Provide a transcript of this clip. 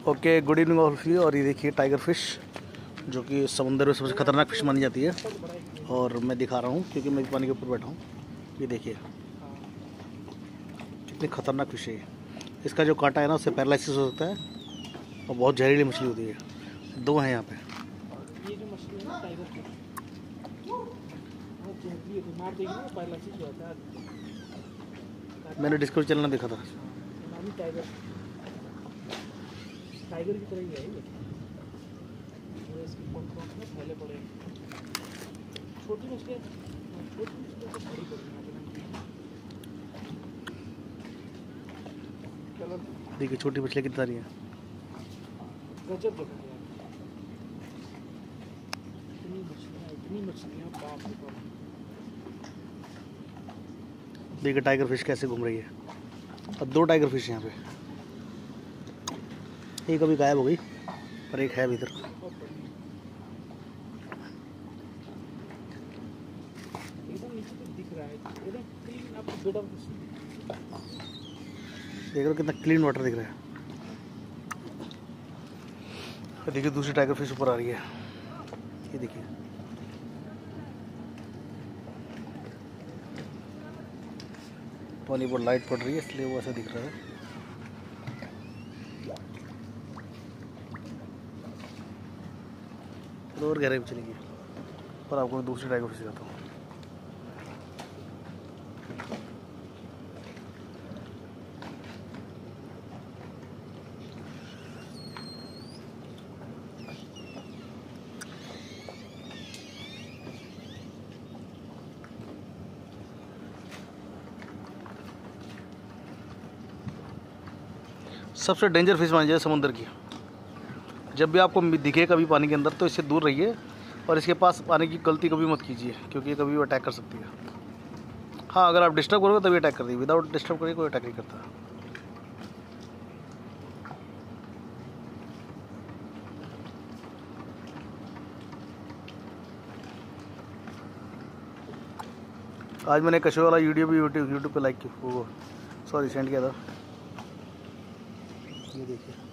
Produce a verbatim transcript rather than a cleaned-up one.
Okay, good evening all of you. और ये देखिए टाइगर फिश, जो कि समुद्र में सबसे खतरनाक फिश मानी जाती है। और मैं दिखा रहा हूँ क्योंकि मैं पानी के ऊपर बैठा हूँ। ये देखिए कितनी खतरनाक फिश है। इसका जो कांटा है ना, उससे पैरालिसिस हो सकता है और बहुत जहरीली मछली होती है। दो हैं यहाँ पे। ये जो मछली है ना टाइगर फिश, वो जहरीली है, मार देगी ना पैरालिसिस हो जाता है। मैंने डिस्कवरी चैनल में देखा था। नामी टाइगर टाइगर की तरह ही है ये। इसकी पंख में फैले पड़े छोटी मछलियाँ, छोटी मछलियाँ तो बड़ी बड़ी हैं। देखिए छोटी मछली कितनी सारी है। गजब जगह है, इतनी मछलियाँ इतनी मछलियाँ बाप रे बाप। देखिए टाइगर फिश कैसे घूम रही है। और दो टाइगर फिश यहाँ पे, एक अभी गायब हो गई पर एक है भीतर। एकदम नीचे तो दिख रहा है, एकदम क्लीन आपको बेड ऑफ देख रहे हो कितना क्लीन वाटर दिख रहा है। देखिए दूसरी टाइगर फिश ऊपर आ रही है। ये देखिए पानी पर लाइट पड़ रही है इसलिए वो ऐसा दिख रहा है। और गहराई में चलेगी पर आपको दूसरी टाइगर फिश दिखाता हूँ। सबसे डेंजर फिश मानी जाए समुद्र की। जब भी आपको दिखे कभी पानी के अंदर तो इससे दूर रहिए और इसके पास आने की गलती कभी मत कीजिए, क्योंकि ये कभी भी अटैक कर सकती है। हाँ, अगर आप डिस्टर्ब करोगे तभी अटैक कर देगी, विदाउट डिस्टर्ब करिए कोई अटैक नहीं करता। आज मैंने कछुए वाला वीडियो भी यूट्यूब यूट्यूब पे लाइक किया, वो सॉरी सेंड किया था। ये देखिए